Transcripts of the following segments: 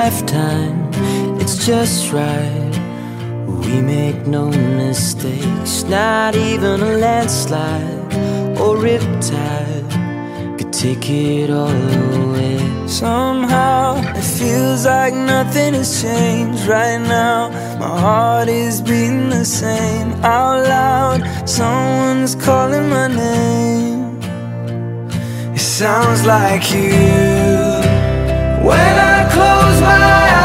lifetime, it's just right. We make no mistakes, not even a landslide or riptide could take it all away. Somehow it feels like nothing has changed right now. My heart is beating the same out loud. Someone's calling my name. It sounds like you. When I close my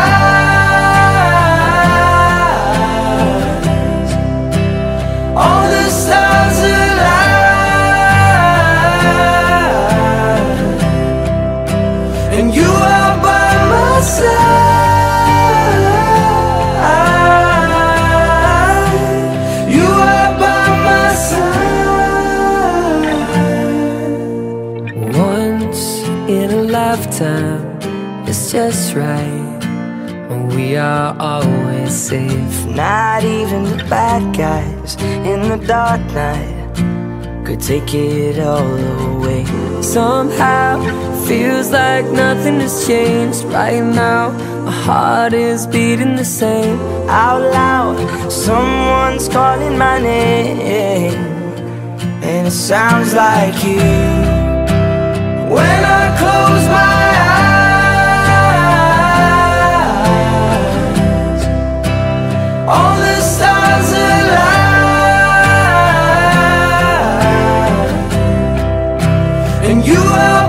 eyes, all the stars align, and you are by my side. You are by my side. Once in a lifetime, it's just right. We are always safe. Not even the bad guys in the dark night could take it all away. Somehow feels like nothing has changed right now. My heart is beating the same out loud. Someone's calling my name, and it sounds like you. When I close my eyes, all the stars align, and you are